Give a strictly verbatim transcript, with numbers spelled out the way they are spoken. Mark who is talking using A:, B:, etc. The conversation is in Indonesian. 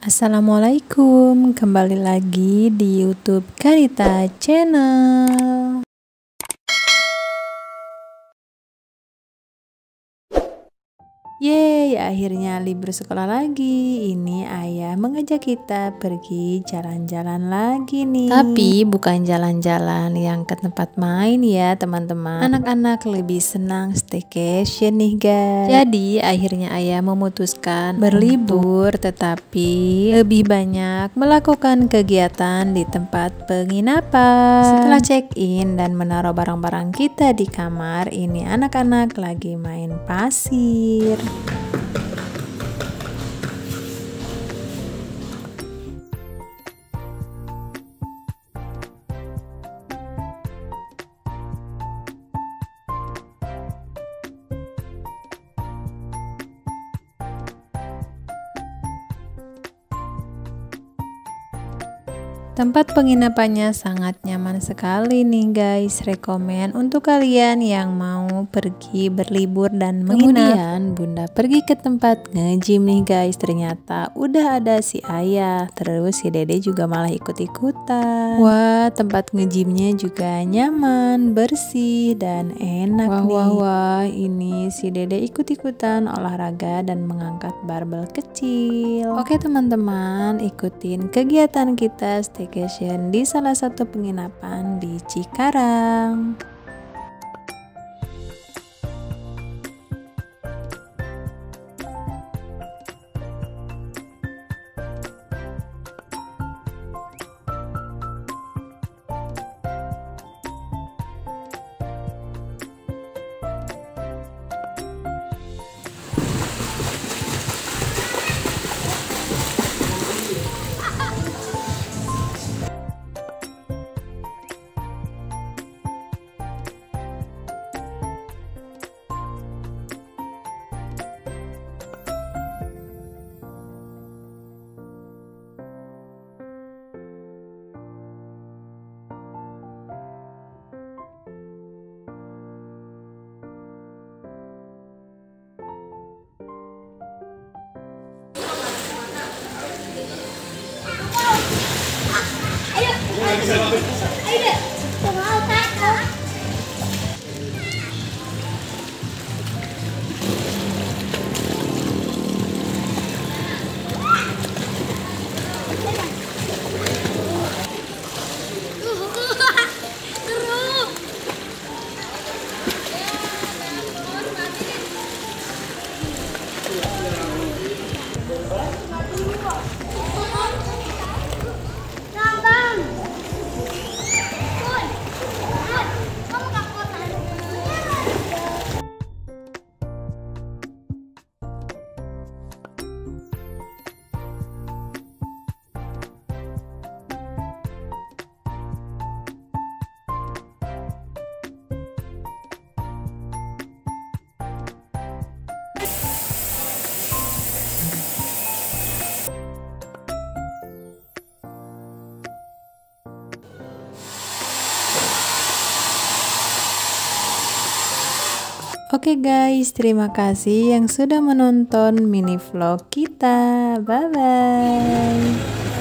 A: Assalamualaikum, kembali lagi di YouTube Karita Channel. Yeay, akhirnya libur sekolah lagi. Ini ayah mengajak kita pergi jalan-jalan lagi nih. Tapi bukan jalan-jalan yang ke tempat main ya teman-teman. Anak-anak lebih senang staycation nih guys. Jadi akhirnya ayah memutuskan berlibur, tetapi lebih banyak melakukan kegiatan di tempat penginapan. Setelah check-in dan menaruh barang-barang kita di kamar, ini anak-anak lagi main pasir. Tempat penginapannya sangat nyaman sekali nih guys. Rekomen untuk kalian yang mau pergi berlibur dan menginap. Kemudian bunda pergi ke tempat nge-gym nih guys. Ternyata udah ada si ayah, terus si dede juga malah ikut-ikutan. Wah, tempat nge-gymnya juga nyaman, bersih dan enak wah, nih. Wah wah, ini si dede ikut-ikutan olahraga dan mengangkat barbel kecil. Oke teman-teman, ikutin kegiatan kita staycation di salah satu penginapan di Cikarang. Oke guys, terima kasih yang sudah menonton mini vlog kita. Bye bye.